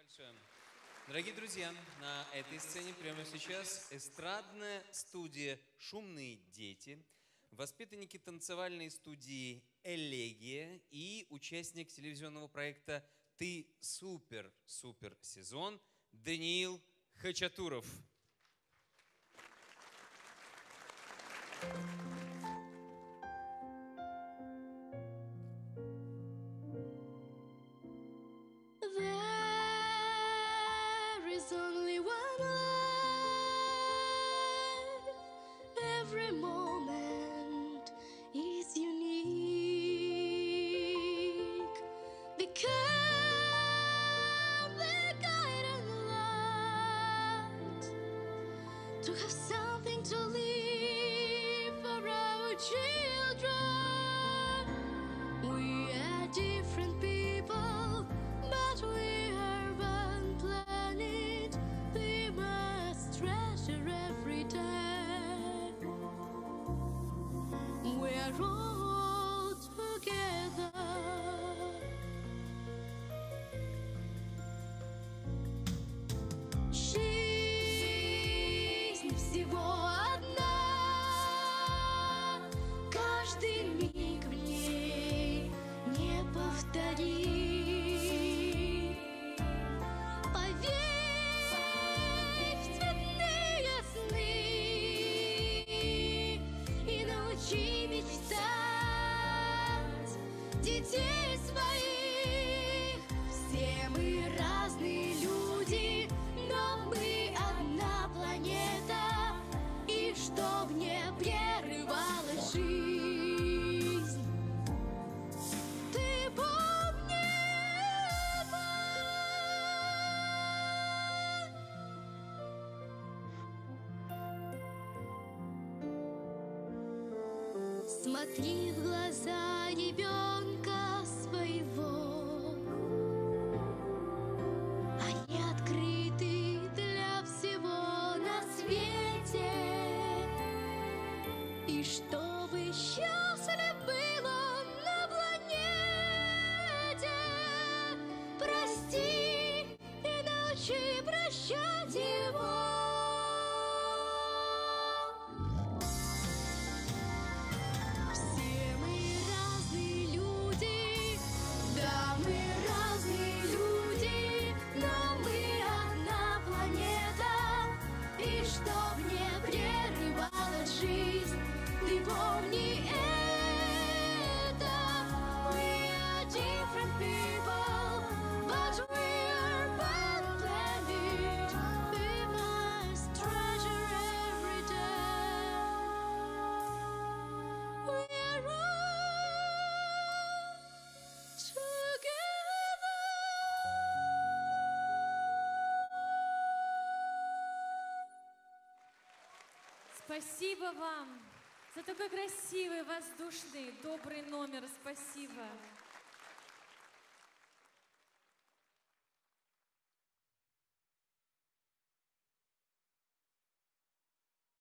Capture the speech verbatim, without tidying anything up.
большое. Дорогие друзья, на этой сцене прямо сейчас эстрадная студия «Шумные дети», воспитанники танцевальной студии «Элегия» и участник телевизионного проекта «Ты супер-супер сезон» Даниил Хачатуров. Every moment is unique. Become the guiding light, to have something to live for our children. We are different people, but we are one planet. We must treasure every day. We're all together. Жизнь всего одна, каждый миг в ней не повторить. Поверь в цветные сны и научи мечтать детей своих. Все мы разные люди, но мы одна планета, и чтоб не прерывалась жизнь, ты помни это. Смотри в глаза ребенка своего, они открыты для всего на свете. И чтобы счастлив был он на планете, прости и научи прощать его. Все мы разные люди, да, мы разные люди, но мы одна планета, и чтоб не прерывалась жизнь, ты помни это. We are different people, but we are one planet. We must treasure every day. We are all together. Спасибо вам за такой красивый, воздушный, добрый номер. Спасибо.